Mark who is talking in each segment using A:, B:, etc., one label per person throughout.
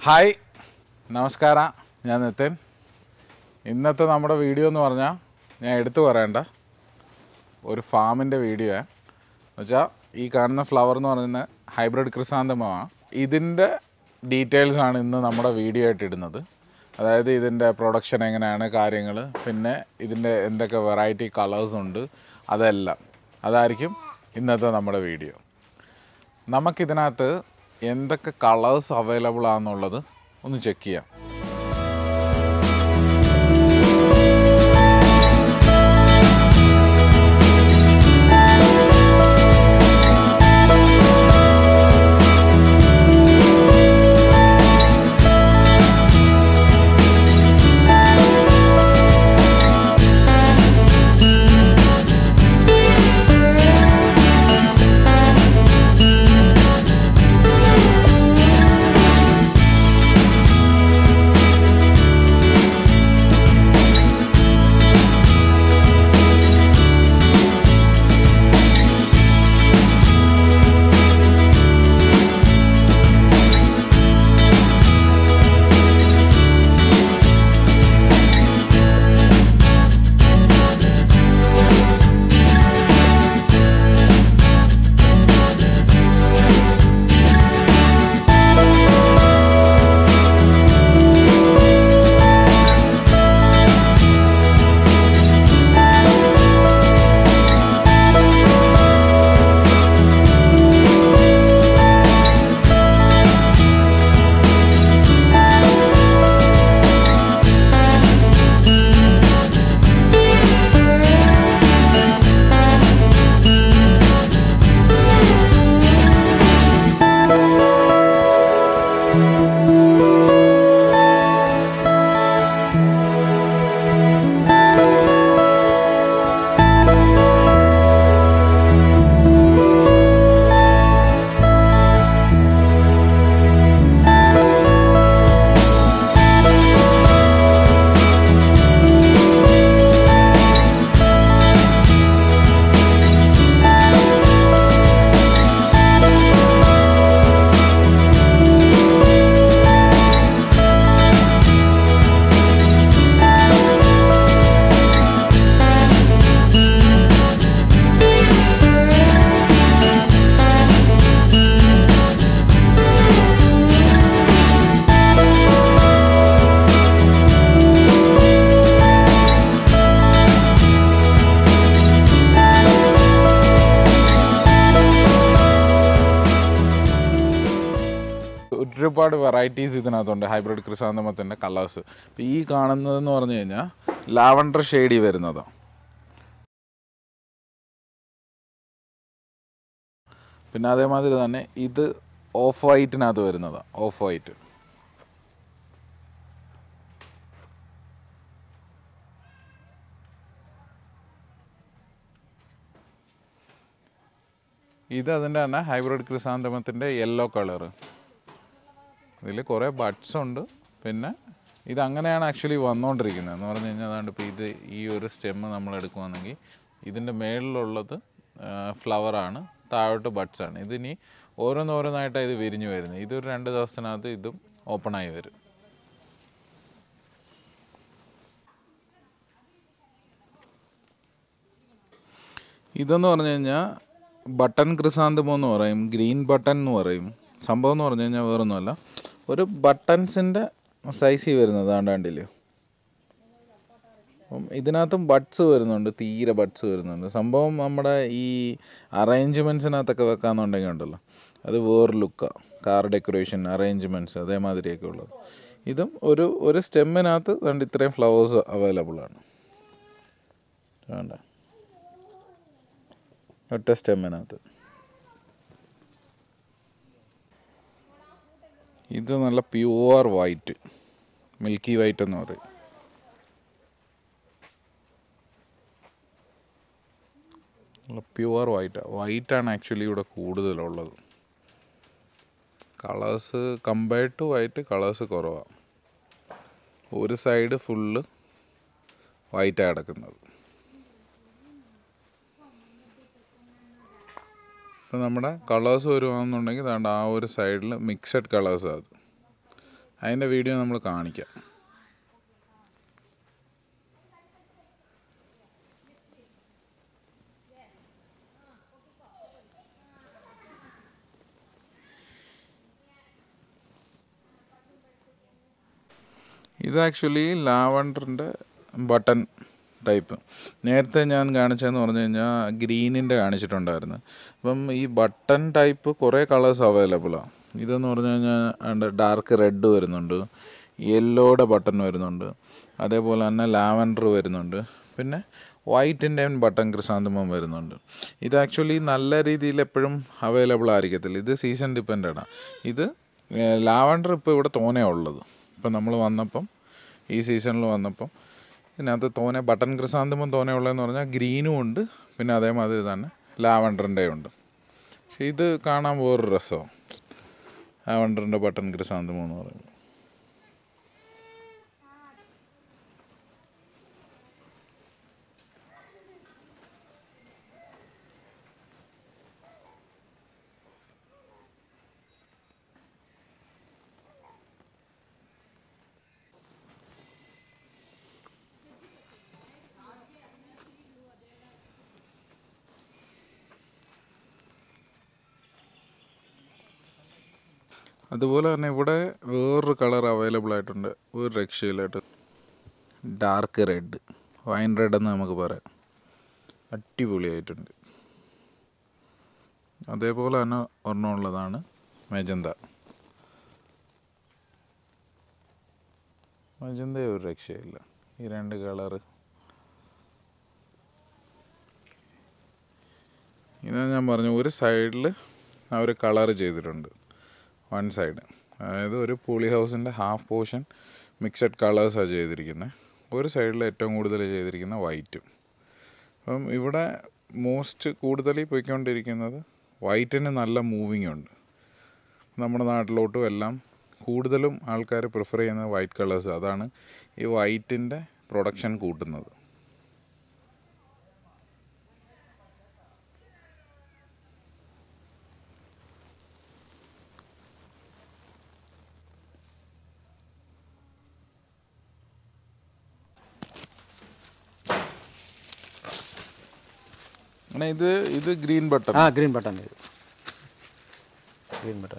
A: Hi നമസ്കാരം, ഞാൻ നിതിൻ. ഇന്നത്തെ നമ്മുടെ വീഡിയോ എന്ന് പറഞ്ഞാൽ ഞാൻ എടുത്തു പറയേണ്ട ഒരു ഫാമിൻ്റെ വീഡിയോ ആണ്. എന്നുവെച്ചാൽ ഈ കാണുന്ന ഫ്ലവർ എന്ന് പറയുന്നത് ഹൈബ്രിഡ് ക്രിസാന്തമമാണ്. ഇതിൻ്റെ ഡീറ്റെയിൽസാണ് ഇന്ന് നമ്മുടെ വീഡിയോ ആയിട്ട് ഇടുന്നത്. അതായത് ഇതിൻ്റെ പ്രൊഡക്ഷൻ എങ്ങനെയാണ്, കാര്യങ്ങൾ, പിന്നെ ഇതിൻ്റെ എന്തൊക്കെ വെറൈറ്റി കളേഴ്സ് ഉണ്ട്, അതായിരിക്കും ഇന്നത്തെ നമ്മുടെ വീഡിയോ. നമുക്കിതിനകത്ത് എന്തൊക്കെ കളേഴ്സ് അവൈലബിൾ ആണെന്നുള്ളത് ഒന്ന് ചെക്ക് ചെയ്യാം. ഒരുപാട് വെറൈറ്റീസ് ഇതിനകത്തുണ്ട് ഹൈബ്രിഡ് ക്രിസാന്തമത്തിൻ്റെ കളേഴ്സ്. ഇപ്പോൾ ഈ കാണുന്നതെന്ന് പറഞ്ഞു കഴിഞ്ഞാൽ ലാവണ്ടർ ഷെയ്ഡി വരുന്നതാണ്. പിന്നെ അതേമാതിരി തന്നെ ഇത് ഓഫ് വൈറ്റിനകത്ത് വരുന്നതാണ്, ഓഫ് വൈറ്റ്. ഇത് അതിൻ്റെ തന്നെ ഹൈബ്രിഡ് ക്രിസാന്തമത്തിൻ്റെ യെല്ലോ കളറ്. ഇതിൽ കുറേ ബഡ്സ് ഉണ്ട്. പിന്നെ ഇതങ്ങനെയാണ് ആക്ച്വലി വന്നുകൊണ്ടിരിക്കുന്നത് എന്ന് പറഞ്ഞു കഴിഞ്ഞാൽ. അതാണ്ട് ഇപ്പോൾ ഇത് ഈ ഒരു സ്റ്റെമ്മ് നമ്മൾ എടുക്കുകയാണെങ്കിൽ ഇതിൻ്റെ മേളിലുള്ളത് ഫ്ലവറാണ്, താഴോട്ട് ബഡ്സാണ്. ഇതിനി ഓരോന്നോരോന്നായിട്ടാണ് ഇത് വിരിഞ്ഞു വരുന്നത്. ഇതൊരു 2 ദിവസത്തിനകത്ത് ഇതും ഓപ്പണായി വരും. ഇതെന്ന് പറഞ്ഞു കഴിഞ്ഞാൽ ബട്ടൺ ക്രിസാന്തമം എന്ന് പറയും, ഗ്രീൻ ബട്ടൺ എന്ന് പറയും. സംഭവം എന്ന് പറഞ്ഞു കഴിഞ്ഞാൽ വേറൊന്നുമല്ല, ഒരു ബട്ടൺസിൻ്റെ സൈസിൽ വരുന്നത് ആണ്ടാണ്ടില്ലേ. അപ്പം ഇതിനകത്തും ബഡ്സ് വരുന്നുണ്ട്, തീരെ ബഡ്സ് വരുന്നുണ്ട്. സംഭവം നമ്മുടെ ഈ അറേഞ്ച്മെൻറ്റ്സിനകത്തൊക്കെ വെക്കാമെന്നുണ്ടെങ്കിൽ ഉണ്ടല്ലോ, അത് വേറെ ലുക്കാണ്. കാർ ഡെക്കറേഷൻ, അറേഞ്ച്മെൻറ്റ്സ് അതേമാതിരിയൊക്കെ ഉള്ളത്. ഇതും ഒരു സ്റ്റെമ്മിനകത്ത് രണ്ട് ഇത്രയും ഫ്ലവേഴ്സ് അവൈലബിൾ ആണ്. വേണ്ട, ഒറ്റ സ്റ്റെമ്മിനകത്ത്. ഇത് നല്ല പ്യുവർ വൈറ്റ്, മിൽക്കി വൈറ്റ് എന്ന് പറയും. നല്ല പ്യുവർ വൈറ്റാണ് ആക്ച്വലി ഇവിടെ കൂടുതലുള്ളത്. Colours compared to white colours കുറവാണ്. ഒരു സൈഡ് ഫുള്ള് വൈറ്റാണ് കിടക്കുന്നത്. ഇപ്പോൾ നമ്മുടെ കളേഴ്സ് വരുവാണെന്നുണ്ടെങ്കിൽ അതുകൊണ്ട് ആ ഒരു സൈഡിൽ മിക്സഡ് കളേഴ്സാണ് അത്. അതിൻ്റെ വീഡിയോ നമ്മൾ കാണിക്കാം. ഇത് ആക്ച്വലി ലാവണ്ടറിൻ്റെ ബട്ടൺ ടൈപ്പ്. നേരത്തെ ഞാൻ കാണിച്ചതെന്ന് പറഞ്ഞു കഴിഞ്ഞാൽ ഗ്രീനിൻ്റെ കാണിച്ചിട്ടുണ്ടായിരുന്നു. അപ്പം ഈ ബട്ടൺ ടൈപ്പ് കുറേ കളേഴ്സ് അവൈലബിളാണ്. ഇതെന്ന് പറഞ്ഞു കഴിഞ്ഞാൽ ഡാർക്ക് റെഡ് വരുന്നുണ്ട്, യെല്ലോയുടെ ബട്ടൺ വരുന്നുണ്ട്, അതേപോലെ തന്നെ ലാവൻഡർ വരുന്നുണ്ട്, പിന്നെ വൈറ്റിൻ്റെയും ബട്ടൺ ക്രിസാന്തമം വരുന്നുണ്ട്. ഇത് ആക്ച്വലി നല്ല രീതിയിൽ എപ്പോഴും അവൈലബിൾ ആയിരിക്കത്തില്ല. ഇത് സീസൺ ഡിപ്പെൻഡാണ്. ഇത് ലാവൻഡർ ഇപ്പോൾ ഇവിടെ തോനെ ഉള്ളത്. ഇപ്പം നമ്മൾ വന്നപ്പം ഈ സീസണിൽ വന്നപ്പം ഇതിനകത്ത് തോനെ ബട്ടൺ ക്രിസാന്തമം തോനെ ഉള്ളതെന്ന് പറഞ്ഞാൽ ഗ്രീനും ഉണ്ട്, പിന്നെ അതേമാതിരി തന്നെ ലാവൻഡറിൻ്റെ ഉണ്ട്. പക്ഷേ ഇത് കാണാൻ വേറൊരു രസമാണ്, ലാവൻഡറിൻ്റെ ബട്ടൺ ക്രിസാന്തമം എന്ന് പറയുന്നത്. അതുപോലെ തന്നെ ഇവിടെ വേറൊരു കളർ അവൈലബിൾ ആയിട്ടുണ്ട്, ഒരു രക്ഷയിലായിട്ട്. ഡാർക്ക് റെഡ്, വൈൻ റെഡ് എന്ന് നമുക്ക് പറയാം. അടിപൊളിയായിട്ടുണ്ട്. അതേപോലെ തന്നെ ഒരെണ്ണമുള്ളതാണ് മെജന്ത. മെജന്ത ഒരു രക്ഷയില്ല. ഈ രണ്ട് കളറ് ഇതാ ഞാൻ പറഞ്ഞു, ഒരു സൈഡിൽ അവർ കളർ ചെയ്തിട്ടുണ്ട്. വൺ സൈഡ്, അതായത് ഒരു പോളി ഹൗസിൻ്റെ ഹാഫ് പോർഷൻ മിക്സഡ് കളേഴ്സാണ് ചെയ്തിരിക്കുന്നത്. ഒരു സൈഡിൽ ഏറ്റവും കൂടുതൽ ചെയ്തിരിക്കുന്ന വൈറ്റും. അപ്പം ഇവിടെ മോസ്റ്റ് കൂടുതൽ പോയിക്കൊണ്ടിരിക്കുന്നത് വൈറ്റിന് നല്ല മൂവിങ് ഉണ്ട്. നമ്മുടെ നാട്ടിലോട്ടും എല്ലാം കൂടുതലും ആൾക്കാർ പ്രിഫർ ചെയ്യുന്നത് വൈറ്റ് കളേഴ്സ്. അതാണ് ഈ വൈറ്റിൻ്റെ പ്രൊഡക്ഷൻ കൂട്ടുന്നത്. ഇത് green button.
B: Green button. Green button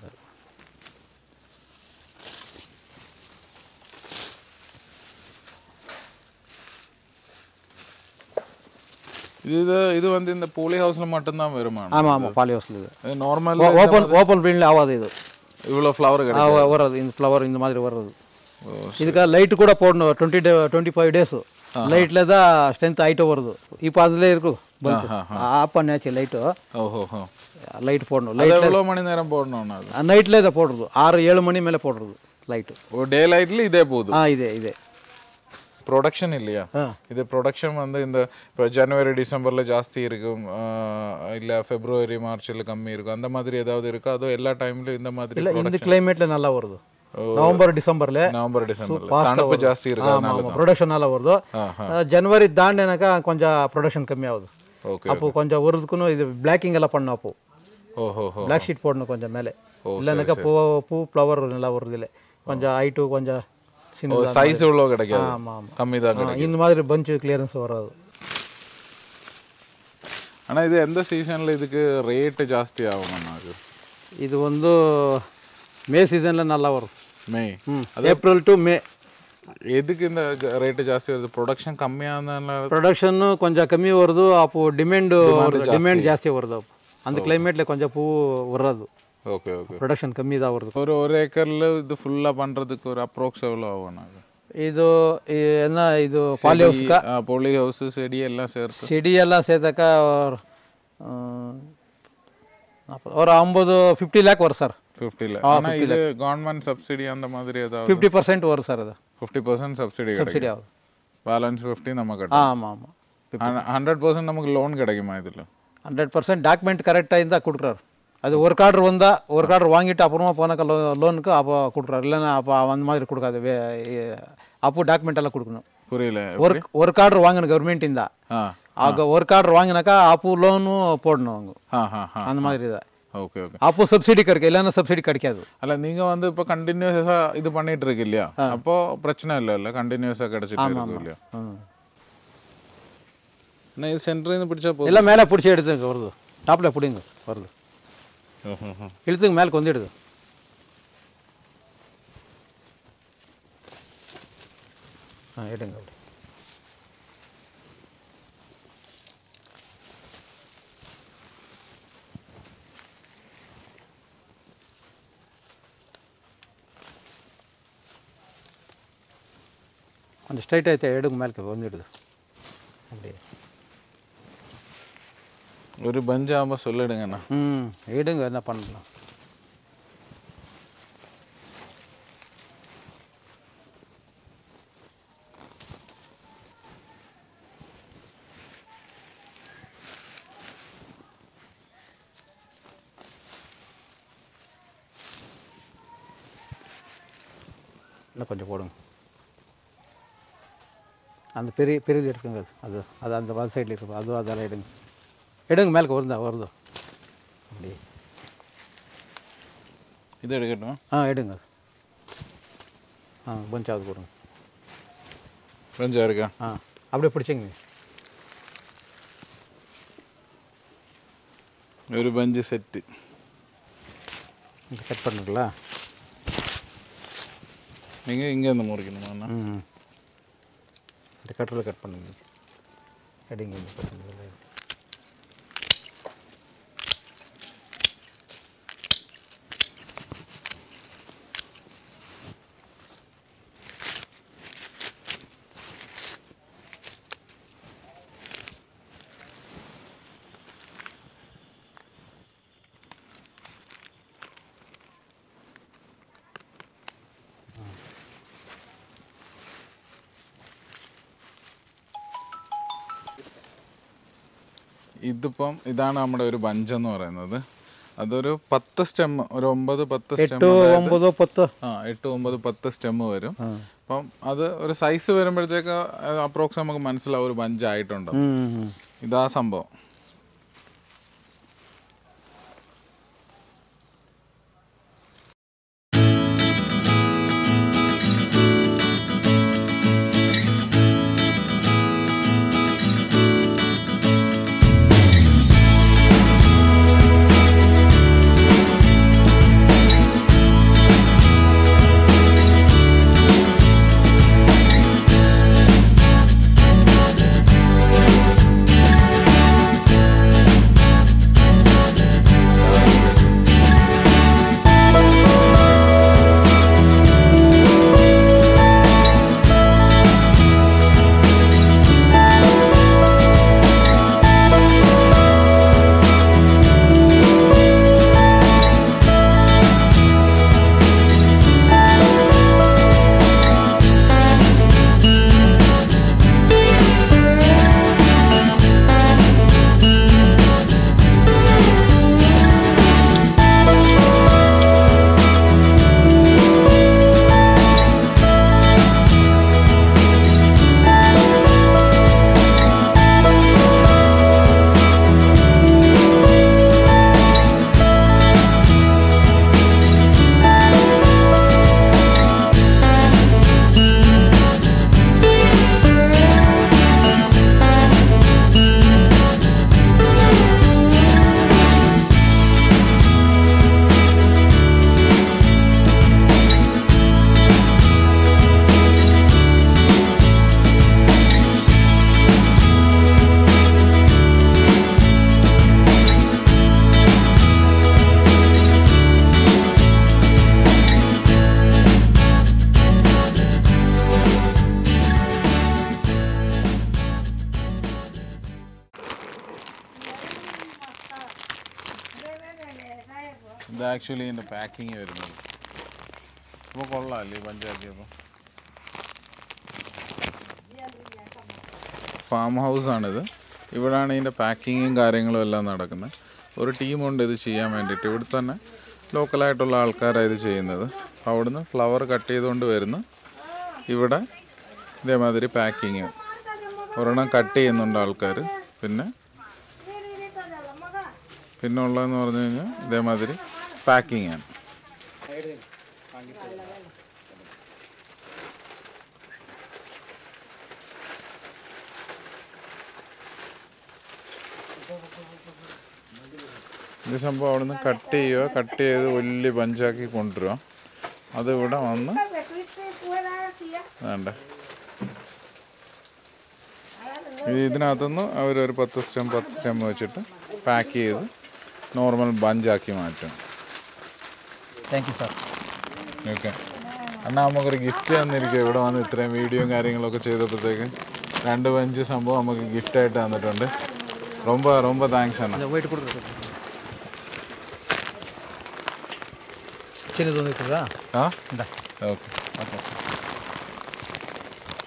A: இது வந்து இந்த போலி ஹவுஸ்ல மட்டும் தான் வருமா?
B: ஆமா ஆமா, பாலி ஹவுஸ்ல. இது
A: நார்மல்
B: ஓபன் பிரிண்ட்ல ஆகாது. இது
A: இவ்வளோ ஃப்ளவர் கிடைக்கும்
B: வர்றது. இந்த ஃப்ளவர் இந்த மாதிரி வர்றது. இதுக்கு லைட் கூட போடணும். 25 டேஸ் லைட்ல தான் ஸ்ட்ரென்த் ஆயிட்டு வருது. இப்போ அதுல இருக்கு. ஆஃப் பண்ணியாச்சு லைட்டு.
A: ஓஹோ,
B: லைட் போடணும்.
A: லைட் எவ்வளோ மணி நேரம் போடணும்?
B: நைட்ல இதை போடுறது. 6-7 மணி மேலே போடுறது லைட்டு.
A: ஓ, டே லைட்ல இதே போதும்.
B: இதே
A: ப்ரொடக்ஷன் இல்லையா? இது ப்ரொடக்ஷன் வந்து இந்த இப்போ ஜனவரி டிசம்பர்ல ஜாஸ்தி இருக்கும், இல்லை பிப்ரவரி மார்ச்ல கம்மி இருக்கும், அந்த மாதிரி ஏதாவது இருக்கா? அதோ எல்லா டைம்லயும் இந்த மாதிரி?
B: இல்லை, இந்த கிளைமேட்ல நல்லா வருது. நவம்பர் டிசம்பர்ல
A: தணுப்பு ஜாஸ்தி இருக்கு,
B: ப்ரொடக்ஷன் நல்லா வருது. ஜனவரி தாண்டினாக்கா கொஞ்சம் ப்ரொடக்ஷன் கம்மியாகுது. அப்போ கொஞ்சம் வருதுக்குன்னு இது பிளாக்கிங் எல்லாம் பண்ணோம். அப்போ பிளாக் ஷீட் போடணும் கொஞ்சம் மேலே. இல்லைனாக்கா பூ ஃப்ளவர் நல்லா வருது. இல்லை கொஞ்சம் ஹைட்டு கொஞ்சம்
A: சைஸ் எவ்வளோ கிடைக்காது. ஆமாம், கம்மி தான்.
B: இந்த மாதிரி பஞ்ச் கிளியரன்ஸ் வராது.
A: ஆனால் இது எந்த சீசனில் இதுக்கு ரேட்டு ஜாஸ்தி ஆகும்?
B: இது வந்து மே சீசனில் நல்லா வரும்.
A: May,
B: April to May.
A: எதுக்கு இந்த ரேட்டு ஜாஸ்தி வருது? ப்ரொடக்ஷன் கம்மியானதுனால?
B: ப்ரொடக்ஷன் கொஞ்சம் கம்மி வருது. அப்போது டிமாண்ட் ஜாஸ்தி வருது. அந்த கிளைமேட்டில் கொஞ்சம் பூ வராது.
A: ஓகே ஓகே,
B: ப்ரொடக்ஷன் கம்மி தான் வருது.
A: ஒரு ஏக்கரில் இது ஃபுல்லாக பண்ணுறதுக்கு ஒரு அப்ரோக்ஸ் எவ்வளோ ஆகும்?
B: இது என்ன, இது பாலி ஹவுஸ்க்கா?
A: போலி ஹவுஸ் செடி எல்லாம் சேர்த்து,
B: செடியெல்லாம் சேர்த்தாக்கா ஒரு 50 லேக் வரும் சார். 50 லேக். ஆனால் இது
A: கவர்மெண்ட் சப்சிடி அந்த மாதிரி ஏதாவது?
B: 50% வரும் சார். அது
A: 50% சப்சிடி ஆகுது. பேலன்ஸ் 50 நம்ம கட்டணும்.
B: ஆமாம் ஆமாம்.
A: 100% நமக்கு லோன் கிடைக்குமா இதில்?
B: 100% டாக்குமெண்ட் கரெக்டாக இருந்தால் கொடுக்குறாரு. அது ஒரு கார்டு வந்தால், ஒரு கார்டு வாங்கிட்டு அப்புறமா போனாக்கா லோனுக்கு அப்போ கொடுக்குறாரு. இல்லைன்னா அப்போ அந்த மாதிரி கொடுக்காது. அப்போ டாக்குமெண்ட் எல்லாம் கொடுக்கணும்.
A: புரியல.
B: ஒரு கார்டு வாங்கணும் கவர்மெண்ட் இருந்தால். ஒரு கார்டு வாங்கினாக்கா அப்போ லோனும் போடணும் அவங்க. அந்த மாதிரி தான்.
A: Okay okay.
B: அப்போ சப்சிடி கிடைக்கும், இல்லைன்னா சப்சிடி கிடைக்காது.
A: அல்ல நீங்கள் வந்து இப்போ கண்டினியூஸாக இது பண்ணிட்டு இருக்கு இல்லையா, அப்போது பிரச்சனை இல்லை கண்டினியூஸாக கிடச்சிட்டு இருக்கு இல்லையா. ஆனால் இது சென்டர்லேருந்து பிடிச்சா போதும்.
B: எல்லாம் மேலே பிடிச்சி எடுத்துங்க, வருது டாப்பில் பிடிங்க, வருது இழுத்துங்க, மேலே கொஞ்சிடுது. எடுங்க அப்படி. கொஞ்சம் ஸ்ட்ரைட் ஆகிட்டு எடுங்க, மேலே வந்துடுது அப்படியே.
A: ஒரு பஞ்ச் ஆகும்போது சொல்லிடுங்கண்ணா.
B: எடுங்க, என்ன பண்ணலாம். இன்னும் கொஞ்சம் போடுங்க. அந்த பெரியது எடுத்துங்க, அது அது அந்த வலது சைடில் இருக்கும், அதுவும் அதெல்லாம் எடுங்க. எடுங்க, மேலே வருதோ அப்படி.
A: இது எடுக்கட்டும்.
B: எடுங்க. பஞ்சாவது போடுங்க.
A: பஞ்சா இருக்கா?
B: அப்படியே பிடிச்சிங்க.
A: ஒரு பஞ்சு செட்டு
B: கட் பண்ணுங்களா?
A: நீங்கள் இங்கேருந்து முறிக்கணுமா?
B: இந்த கட்டரில் கட் பண்ணுங்க. எடுங்க.
A: ഇതിപ്പം ഇതാണ് നമ്മുടെ ഒരു ബഞ്ച് എന്ന് പറയുന്നത്. അതൊരു 10 സ്റ്റെം, ഒരു 9-10 സ്റ്റെം, 8-9-10 സ്റ്റെം വരും. അപ്പം അത് ഒരു സൈസ് വരുമ്പോഴത്തേക്ക് അപ്രോക്സ് നമുക്ക് മനസ്സിലാവും ഒരു ബഞ്ച് ആയിട്ടുണ്ട്. ഇതാ സംഭവം. ഇത് ആക്ച്വലി ഇതിൻ്റെ പാക്കിങ് വരുന്നത്. അപ്പോൾ കൊള്ളാമല്ലേ പഞ്ചാക്കിയപ്പോൾ. ഫാം ഹൗസാണിത്. ഇവിടെയാണ് ഇതിൻ്റെ പാക്കിങ്ങും കാര്യങ്ങളും എല്ലാം നടക്കുന്നത്. ഒരു ടീമുണ്ട് ഇത് ചെയ്യാൻ വേണ്ടിയിട്ട്. ഇവിടെ തന്നെ ലോക്കലായിട്ടുള്ള ആൾക്കാരാണ് ഇത് ചെയ്യുന്നത്. അപ്പോൾ അവിടുന്ന് ഫ്ലവർ കട്ട് ചെയ്തുകൊണ്ട് വരുന്നു. ഇവിടെ ഇതേമാതിരി പാക്കിങ് ഒരെണ്ണം കട്ട് ചെയ്യുന്നുണ്ട് ആൾക്കാർ. പിന്നെ പിന്നെ ഉള്ളതെന്ന് പറഞ്ഞു കഴിഞ്ഞാൽ ഇതേമാതിരി പാക്കിംഗ് ആണ്. ഇത് സംഭവം അവിടെ നിന്ന് കട്ട് ചെയ്യുക, കട്ട് ചെയ്ത് വലിയ ബഞ്ചാക്കി കൊണ്ടുവരിക. അതിവിടെ വന്ന് വേണ്ട ഇതിനകത്തുനിന്ന് അവരൊരു 10 സ്റ്റെം വെച്ചിട്ട് പാക്ക് ചെയ്ത് നോർമൽ ബഞ്ചാക്കി മാറ്റും.
B: Thank you sir.
A: ഓക്കെ, എന്നാൽ നമുക്കൊരു ഗിഫ്റ്റ് തന്നിരിക്കുക. ഇവിടെ വന്ന് ഇത്രയും വീഡിയോയും കാര്യങ്ങളൊക്കെ ചെയ്തപ്പോഴത്തേക്ക് 2 ബഞ്ച് സംഭവം നമുക്ക് ഗിഫ്റ്റായിട്ട് തന്നിട്ടുണ്ട്. ரொம்ப ரொம்ப தேங்க்ஸ் அண்ணா.
B: வெயிட் கொடுங்க. சின்னது வந்து இருக்குதா? இந்த
A: ஓகே ஓகே.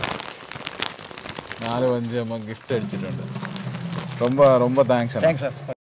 A: 4 ബഞ്ച് നമുക്ക് ഗിഫ്റ്റ് അടിച്ചിട്ടുണ്ട്. ரொம்ப ரொம்ப தேங்க்ஸ் அண்ணா.
B: Thanks sir.